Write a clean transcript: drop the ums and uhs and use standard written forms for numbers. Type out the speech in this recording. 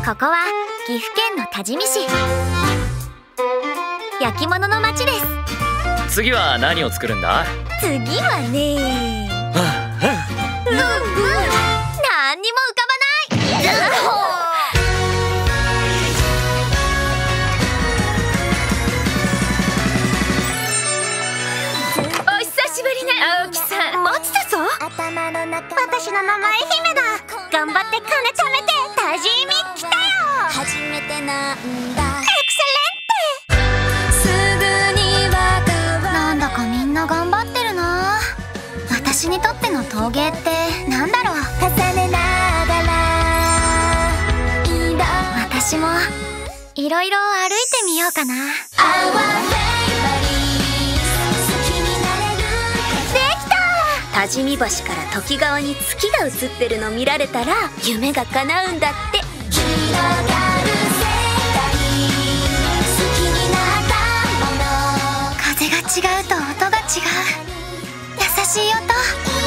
ここは岐阜県の多治見市、焼き物の町です。 次は何を作るんだ？ 次はね、何にも浮かばないお久しぶりね、青木さん。待ってたぞ。私の名前姫だ。頑張って金貯めて多治見来たよ。初めてなんだ。エクセレンテ。すぐにわかる。なんだかみんな頑張ってるな。私にとっての陶芸ってなんだろう。重ねながら私もいろいろ歩いてみようかな。多治見橋から時川に月が映ってるの見られたら夢が叶うんだって。風が違うと音が違う。優しい音。